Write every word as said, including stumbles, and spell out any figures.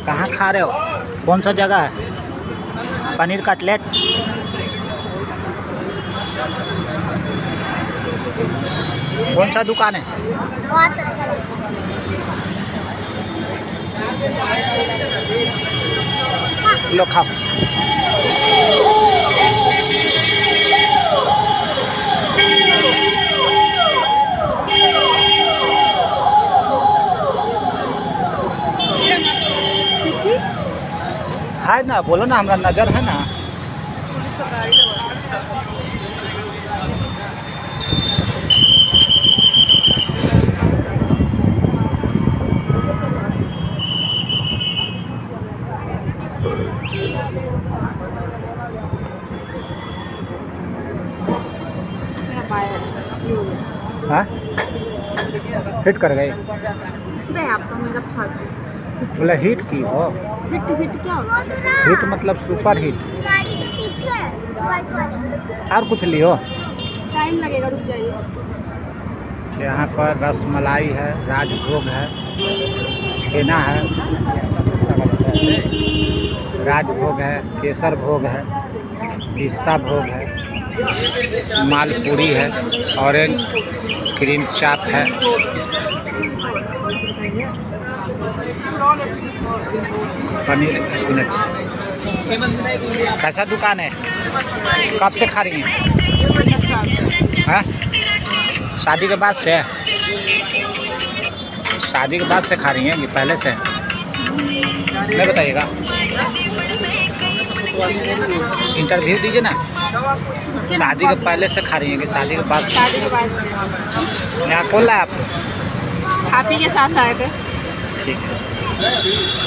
कहाँ खा रहे हो? कौन सा जगह है? पनीर कटलेट। कौन सा दुकान है? लो खाओ। है ना, बोलो ना, हमारा नजर है ना। हाँ? हिट कर गई? बोला हिट की हो? हिट हिट क्या होता है? हिट मतलब सुपर हिट। गाड़ी के पीछे वाइट वाली। और कुछ लियो? टाइम लगेगा, रुक जाइए। यहाँ पर रसमलाई है, राजभोग है, छेना है, राजभोग है, केसर भोग है, पिस्ता भोग है, मालपूरी है, ऑरेंज क्रीम चाप है, पनीर स्नैक्स। कैसा दुकान है? कब से खा रही हैं? हाँ? शादी के बाद से? शादी के बाद से खा रही हैं कि पहले से? नहीं बताइएगा। इंटरव्यू दीजिए ना। शादी के पहले से खा रही हैं कि शादी के बाद से? शादी के बाद से। यहाँ कौन लाया आपको? आप ही के साथ आए थे। ठीक है।